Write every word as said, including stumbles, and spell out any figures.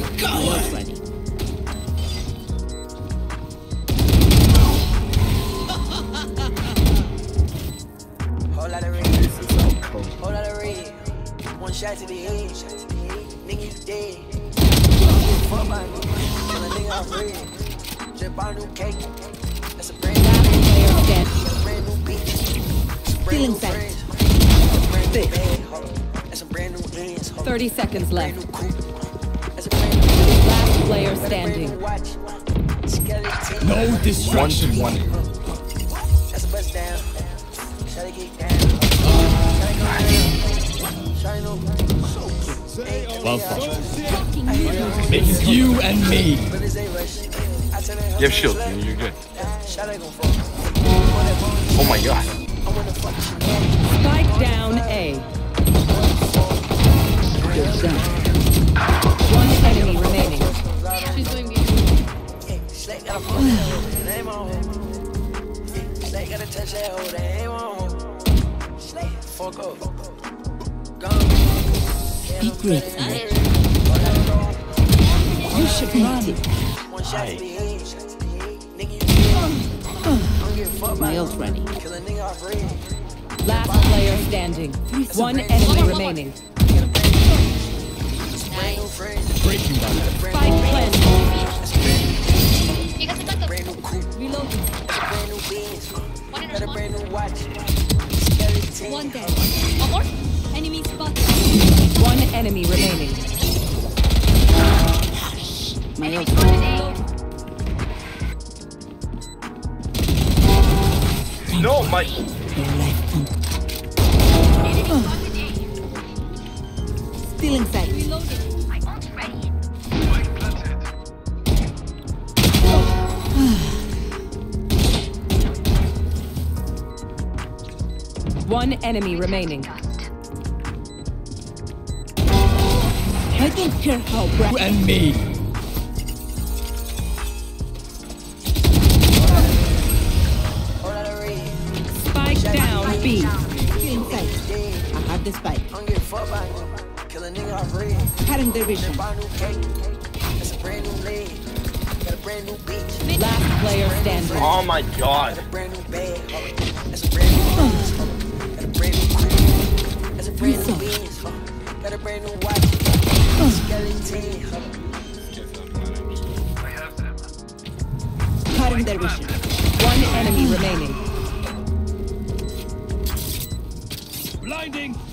My ready. Whole lot of red. Whole lot of red. One shot to the head. Nigga, you dead. Fuck by me. Kill a nigga off red. Just buy a new cake. That's a brand new player. That's a brand new beach. Feeling set. That's a brand new ends. thirty seconds left. That's a brand new Last player standing. No distraction. One. That's a bust down. Try to get down. Try to Well fought. It's you and me. You have shield, you're good. Oh my god. Spike down A. One enemy remaining. She's doing me. Fuck up. Be great, man. You should run. My ult ready. Last player standing. One enemy remaining. Breaking down. Spike planted. You got the gun. Reloading. One in a Brand new watch. One dead. One more. Enemy spotted. One enemy remaining. My ult ready. No, my. Still inside. Reloading. My ult ready. One enemy remaining. I don't care how bright. You and me. Spike down B. Inside. I have the spike. Kill a nigga off red. Cutting the vision. Buy a new cake. That's a brand new leg. Got a brand new beach. Last player standing. Oh my god. Brand new bag. That's a brand new Benz. Got a brand new crib. That's a brand new Benz. Got a brand new watch. Skeleton. Cutting their vision. One enemy remaining. Blinding.